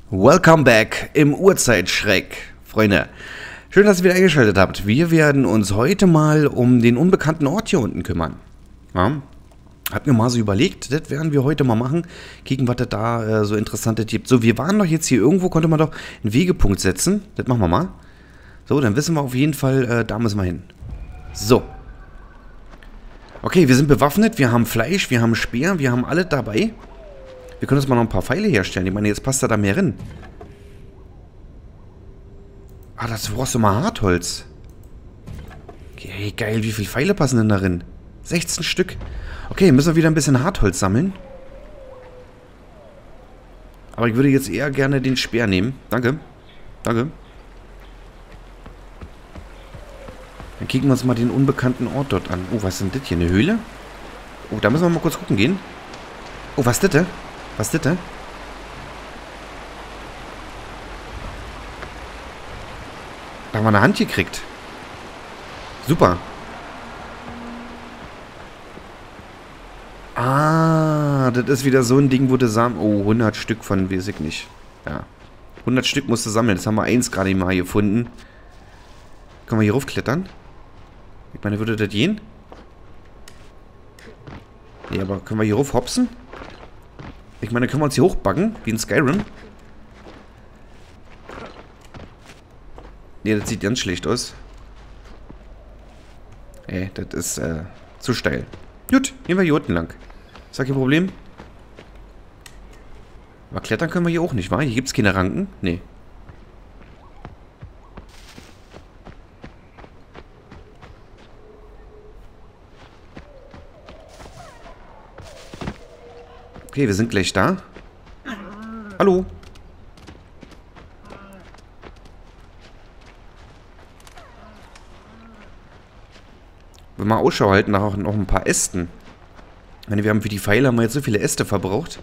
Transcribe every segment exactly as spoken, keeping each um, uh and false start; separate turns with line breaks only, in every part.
Welcome back im Urzeitschreck, Freunde. Schön, dass ihr wieder eingeschaltet habt. Wir werden uns heute mal um den unbekannten Ort hier unten kümmern. Ja? Hab mir mal so überlegt, das werden wir heute mal machen, gegen was das da äh, so Interessantes gibt. So, wir waren doch jetzt hier irgendwo, konnte man doch einen Wegepunkt setzen. Das machen wir mal. So, dann wissen wir auf jeden Fall, äh, da müssen wir hin. So. Okay, wir sind bewaffnet, wir haben Fleisch, wir haben Speer, wir haben alles dabei. Wir können uns mal noch ein paar Pfeile herstellen. Ich meine, jetzt passt da mehr rein. Ah, das brauchst du mal Hartholz. Okay, geil, wie viele Pfeile passen denn darin? sechzehn Stück. Okay, müssen wir wieder ein bisschen Hartholz sammeln. Aber ich würde jetzt eher gerne den Speer nehmen. Danke. Danke. Dann kicken wir uns mal den unbekannten Ort dort an. Oh, was ist denn das hier? Eine Höhle? Oh, da müssen wir mal kurz gucken gehen. Oh, was ist das? Was ist das? Da haben wir eine Hand gekriegt. Super. Ah, das ist wieder so ein Ding, wo du Samen... Oh, hundert Stück von, weiß ich nicht. Ja. hundert Stück musst du sammeln. Jetzt haben wir eins gerade mal gefunden. Können wir hier raufklettern? Ich meine, würde das gehen? Nee, aber können wir hier rauf hopsen? Ich meine, können wir uns hier hochbacken, wie in Skyrim? Ne, das sieht ganz schlecht aus. Ey, das ist äh, zu steil. Gut, gehen wir hier unten lang. Ist das kein Problem? Aber klettern können wir hier auch nicht, wa? Hier gibt es keine Ranken? Nee. Okay, wir sind gleich da. Hallo. Wir mal Ausschau halten nach noch ein paar Ästen. Ich meine, wir haben für die Pfeile haben wir jetzt so viele Äste verbraucht.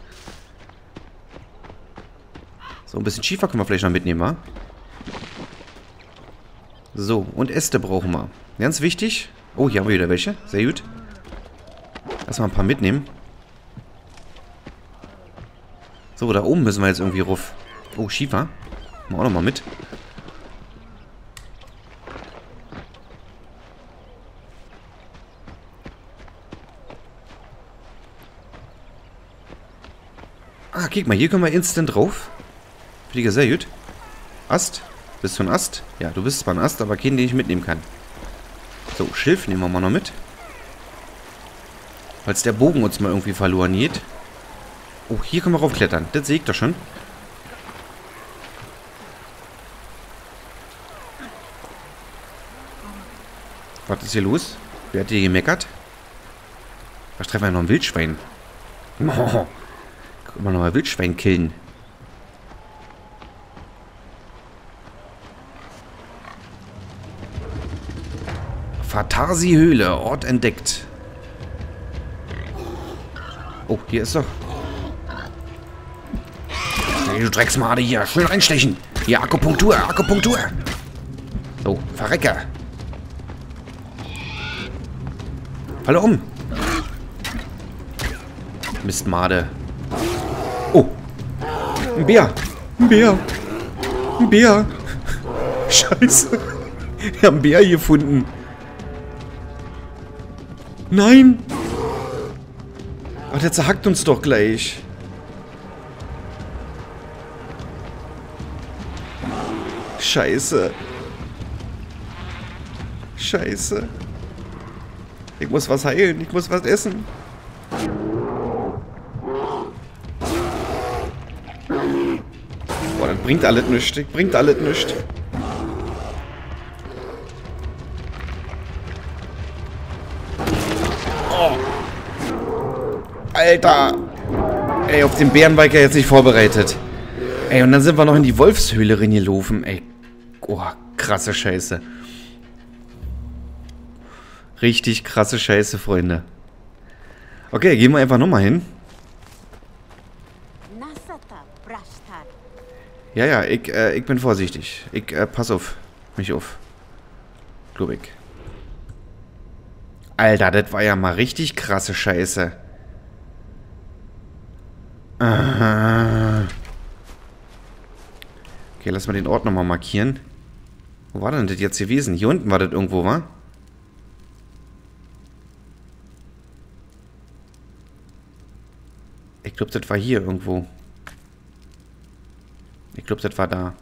So, ein bisschen Schiefer können wir vielleicht noch mitnehmen, wa? So, und Äste brauchen wir. Ganz wichtig. Oh, hier haben wir wieder welche. Sehr gut. Lass mal ein paar mitnehmen. So, da oben müssen wir jetzt irgendwie ruf. Oh, Schiefer. Machen wir auch nochmal mit. Ah, guck mal, hier können wir instant drauf. Fliege sehr gut. Ast. Bist du ein Ast? Ja, du bist zwar ein Ast, aber keinen, den ich mitnehmen kann. So, Schilf nehmen wir mal noch mit. Falls der Bogen uns mal irgendwie verloren geht. Oh, hier können wir raufklettern. Das sehe ich doch schon. Was ist hier los? Wer hat hier gemeckert? Was treffen wir noch ein Wildschwein? Oh, können wir noch mal Wildschwein killen. Fatarsi-Höhle. Ort entdeckt. Oh, hier ist doch... Hey, du Drecksmade hier. Schnell reinstechen. Hier, Akupunktur, Akupunktur. So, verrecke. Falle um. Mistmade. Oh. Ein Bär. Ein Bär. Ein Bär. Scheiße. Wir haben einen Bär gefunden. Nein. Ach, der zerhackt uns doch gleich. Scheiße. Scheiße. Ich muss was heilen. Ich muss was essen. Boah, das bringt alles nichts. Das bringt alles nichts. Oh. Alter. Ey, auf den Bären war ich ja jetzt nicht vorbereitet. Ey, und dann sind wir noch in die Wolfshöhle reingelaufen. Ey. Oh, krasse Scheiße. Richtig krasse Scheiße, Freunde. Okay, gehen wir einfach nochmal hin. Ja, ja, ich, äh, ich bin vorsichtig. Ich, äh, pass auf. Mich auf. Glaub ich. Alter, das war ja mal richtig krasse Scheiße. Aha. Okay, lass mal den Ort nochmal markieren. Wo war denn das jetzt gewesen? Hier unten war das irgendwo, wa? Ich glaube, das war hier irgendwo. Ich glaube, das war da.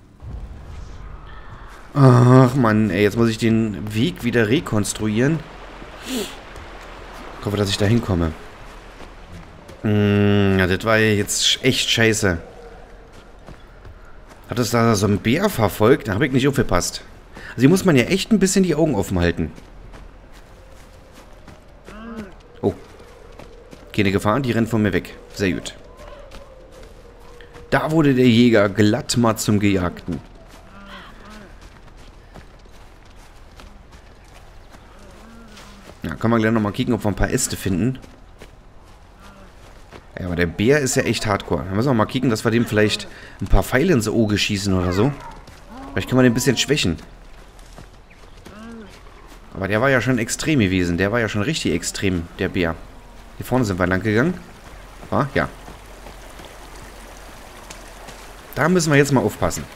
Ach, Mann, ey, jetzt muss ich den Weg wieder rekonstruieren. Ich hoffe, dass ich da hinkomme. Hm, ja, das war ja jetzt echt scheiße. Hat es da so ein Bär verfolgt? Da habe ich nicht aufgepasst. Also hier muss man ja echt ein bisschen die Augen offen halten. Oh. Keine Gefahr, die rennt von mir weg. Sehr gut. Da wurde der Jäger glatt mal zum Gejagten. Ja, können wir gleich nochmal kicken, ob wir ein paar Äste finden. Ja, aber der Bär ist ja echt hardcore. Da müssen wir mal kicken, dass wir dem vielleicht ein paar Pfeile ins Auge schießen oder so. Vielleicht können wir den ein bisschen schwächen. Aber der war ja schon extrem gewesen. Der war ja schon richtig extrem, der Bär. Hier vorne sind wir lang gegangen. Ah, ja. Da müssen wir jetzt mal aufpassen.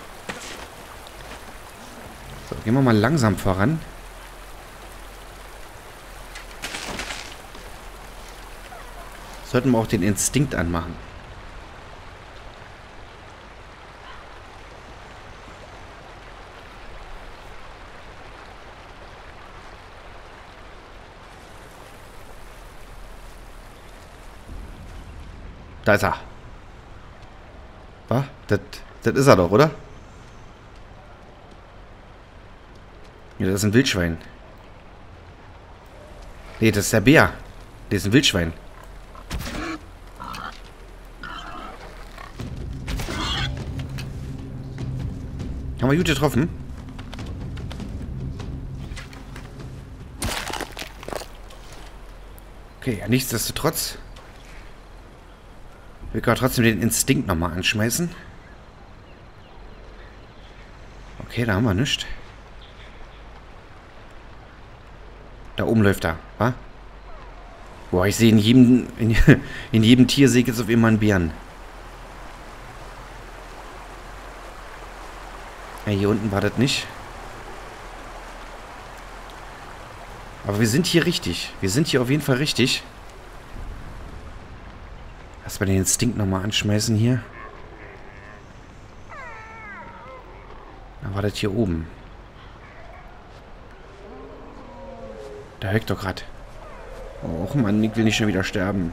So, gehen wir mal langsam voran. Sollten wir auch den Instinkt anmachen. Da ist er. Was? Das, das ist er doch, oder? Ja, das ist ein Wildschwein. Nee, das ist der Bär. Das ist ein Wildschwein. Haben wir gut getroffen? Okay, ja, nichtsdestotrotz. Wir können trotzdem den Instinkt nochmal anschmeißen. Okay, da haben wir nichts. Da oben läuft er, wa? Boah, ich sehe in jedem, in, in jedem Tier sehe ich jetzt auf immer einen Bären. Ja, hier unten war das nicht. Aber wir sind hier richtig. Wir sind hier auf jeden Fall richtig. Lass mal den Instinkt nochmal anschmeißen hier. Dann war das hier oben. Da hört doch gerade. Och Mann, ich will nicht schon wieder sterben.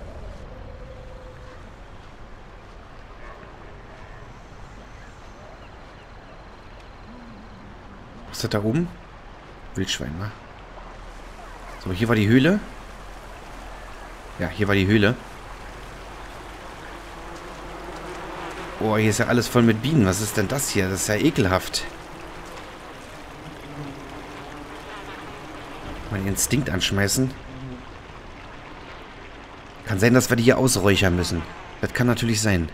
Was ist das da oben? Wildschwein, wa? So, hier war die Höhle. Ja, hier war die Höhle. Oh, hier ist ja alles voll mit Bienen. Was ist denn das hier? Das ist ja ekelhaft. Mal den Instinkt anschmeißen. Kann sein, dass wir die hier ausräuchern müssen. Das kann natürlich sein.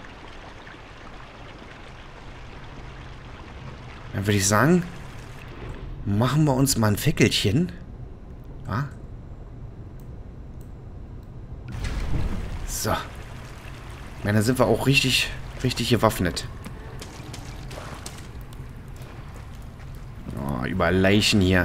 Dann würde ich sagen, machen wir uns mal ein Fäckelchen. Ja? So. Ja, dann sind wir auch richtig, richtig gewaffnet. Oh, überall Leichen hier.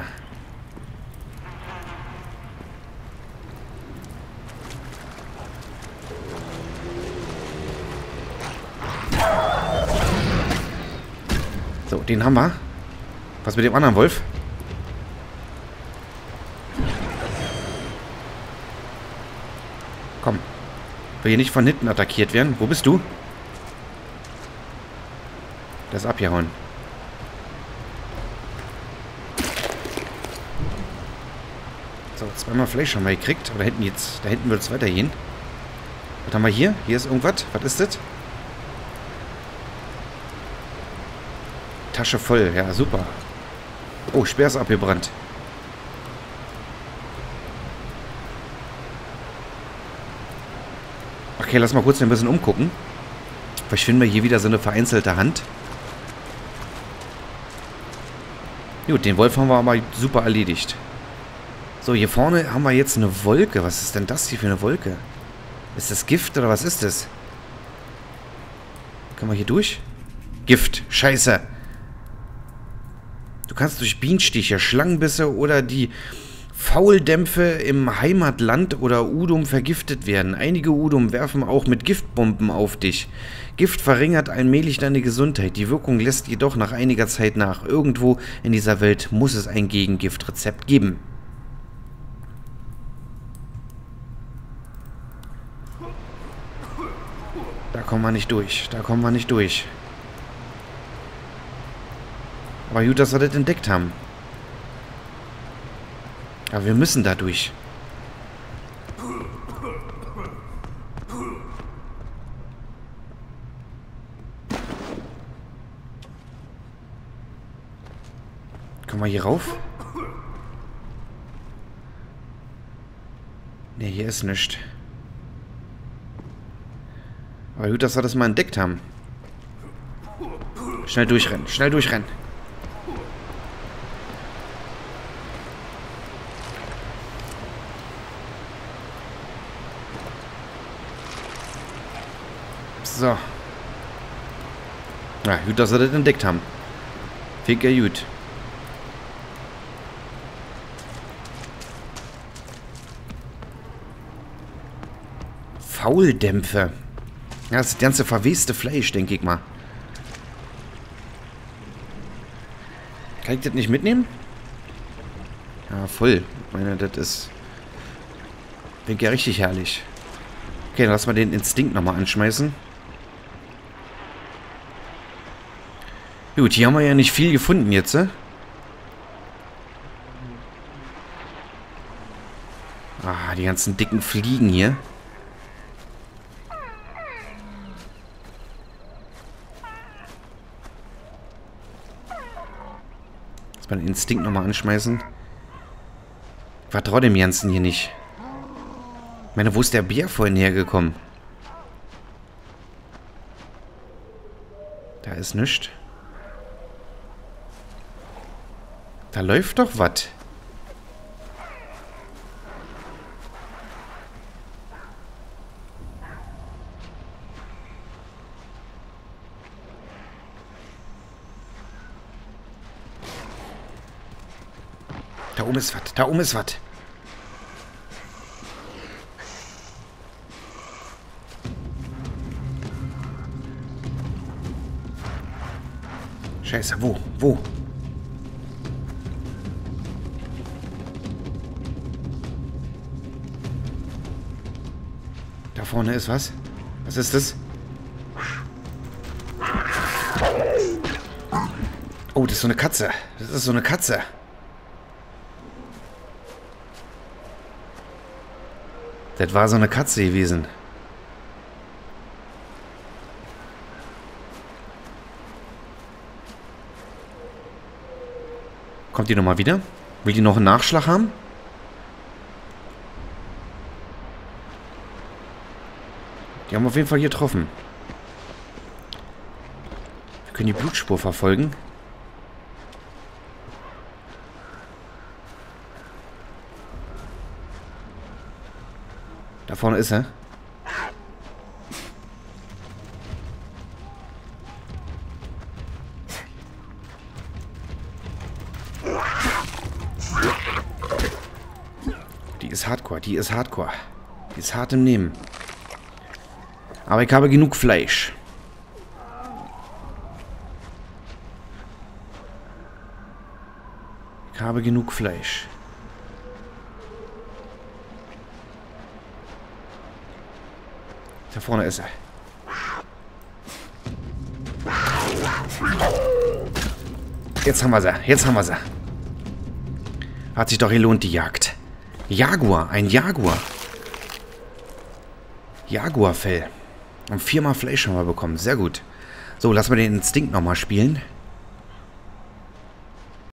So, den haben wir. Was mit dem anderen Wolf? Komm. Will hier nicht von hinten attackiert werden. Wo bist du? Der ist abgehauen. So, zweimal Fleisch haben wir gekriegt. Aber da hinten jetzt, da hinten wird es weitergehen. Was haben wir hier? Hier ist irgendwas. Was ist das? Tasche voll. Ja, super. Oh, Speer ist abgebrannt. Okay, lass mal kurz ein bisschen umgucken. Vielleicht finden wir hier wieder so eine vereinzelte Hand. Gut, den Wolf haben wir aber super erledigt. So, hier vorne haben wir jetzt eine Wolke. Was ist denn das hier für eine Wolke? Ist das Gift oder was ist das? Können wir hier durch? Gift. Scheiße. Du kannst durch Bienenstiche, Schlangenbisse oder die Fauldämpfe im Heimatland oder Udum vergiftet werden. Einige Udum werfen auch mit Giftbomben auf dich. Gift verringert allmählich deine Gesundheit. Die Wirkung lässt jedoch nach einiger Zeit nach. Irgendwo in dieser Welt muss es ein Gegengiftrezept geben. Da kommen wir nicht durch. Da kommen wir nicht durch. Aber gut, dass wir das entdeckt haben. Aber wir müssen da durch. Kommen wir hier rauf? Ne, hier ist nichts. Aber gut, dass wir das mal entdeckt haben. Schnell durchrennen, schnell durchrennen. So. Ja, gut, dass wir das entdeckt haben. Ficker gut. Fauldämpfe. Ja, das ganze verweste Fleisch, denke ich mal. Kann ich das nicht mitnehmen? Ja, voll. Ich meine, das ist... Klingt ja richtig herrlich. Okay, dann lass mal den Instinkt nochmal anschmeißen. Gut, hier haben wir ja nicht viel gefunden jetzt, ne? Ah, die ganzen dicken Fliegen hier. Lass mal den Instinkt nochmal anschmeißen. Ich vertraue dem Ganzen hier nicht. Ich meine, wo ist der Bär vorhin hergekommen? Da ist nichts. Da läuft doch was. Da oben ist was. Da oben ist was. Scheiße, wo? Wo? Da vorne ist was. Was ist das? Oh, das ist so eine Katze. Das ist so eine Katze. Das war so eine Katze gewesen. Kommt die nochmal wieder? Will die noch einen Nachschlag haben? Die haben auf jeden Fall hier getroffen. Wir können die Blutspur verfolgen. Da vorne ist er. Die ist Hardcore, die ist Hardcore. Die ist hart im Nehmen. Aber ich habe genug Fleisch. Ich habe genug Fleisch. Da vorne ist er. Jetzt haben wir sie. Jetzt haben wir sie. Hat sich doch gelohnt, die Jagd. Jaguar. Ein Jaguar. Jaguarfell. Und viermal Fleisch haben wir bekommen. Sehr gut. So, lassen wir den Instinkt nochmal spielen.